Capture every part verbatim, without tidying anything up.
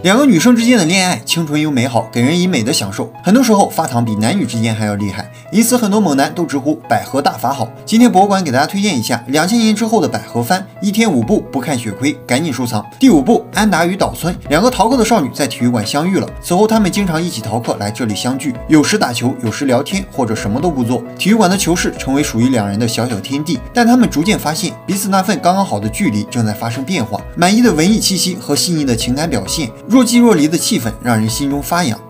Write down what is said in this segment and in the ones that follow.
两个女生之间的恋爱，清纯又美好，给人以美的享受。很多时候发糖比男女之间还要厉害，因此很多猛男都直呼百合大法好。今天博物馆给大家推荐一下两千年之后的百合番，一天五部，不看血亏，赶紧收藏。第五部安达与岛村，两个逃课的少女在体育馆相遇了。此后他们经常一起逃课来这里相聚，有时打球，有时聊天，或者什么都不做。体育馆的球室成为属于两人的小小天地，但他们逐渐发现彼此那份刚刚好的距离正在发生变化。满意的文艺气息和细腻的情感表现，若即若离的气氛让人心中发痒。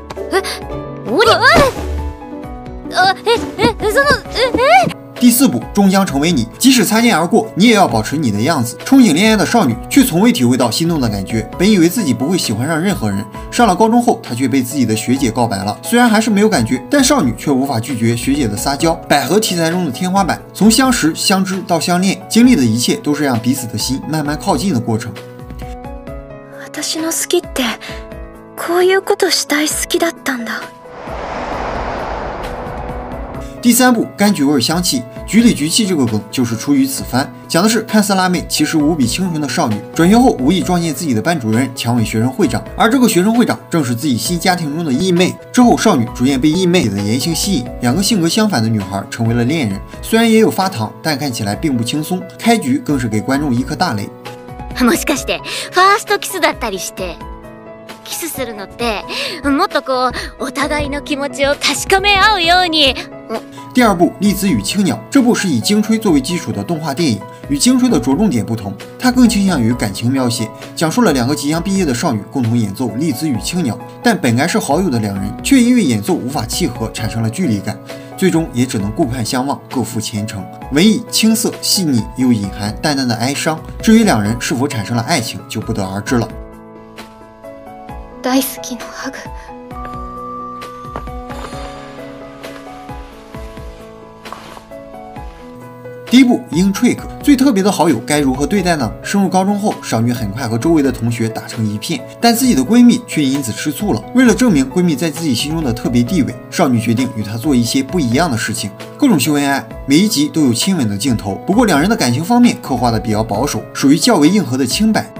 第四部终将成为你，即使擦肩而过，你也要保持你的样子。憧憬恋爱的少女却从未体会到心动的感觉，本以为自己不会喜欢上任何人。上了高中后，她却被自己的学姐告白了，虽然还是没有感觉，但少女却无法拒绝学姐的撒娇。百合题材中的天花板，从相识、相知到相恋，经历的一切都是让彼此的心慢慢靠近的过程。 私の好きってこういうことしたい好きだったんだ。 第三部柑橘味香气，橘里橘气这个梗就是出于此番，讲的是看似辣妹，其实无比清纯的少女，转学后无意撞见自己的班主任强吻学生会长，而这个学生会长正是自己新家庭中的义妹。之后少女逐渐被义妹的言行吸引，两个性格相反的女孩成为了恋人，虽然也有发糖，但看起来并不轻松。开局更是给观众一颗大雷。 もしかしてファーストキスだったりして、キスするのってもっとこうお互いの気持ちを確かめ合うように。 第二部《栗子与青鸟》，这部是以精吹作为基础的动画电影，与精吹的着重点不同，它更倾向于感情描写，讲述了两个即将毕业的少女共同演奏《栗子与青鸟》，但本该是好友的两人，却因为演奏无法契合，产生了距离感，最终也只能顾盼相望，各赴前程。文艺青涩细腻，又隐含淡淡的哀伤。至于两人是否产生了爱情，就不得而知了。 大好きのハグ。 第一部《英 trick》，最特别的好友该如何对待呢？升入高中后，少女很快和周围的同学打成一片，但自己的闺蜜却因此吃醋了。为了证明闺蜜在自己心中的特别地位，少女决定与她做一些不一样的事情，各种秀恩爱，每一集都有亲吻的镜头。不过两人的感情方面刻画的比较保守，属于较为硬核的清白。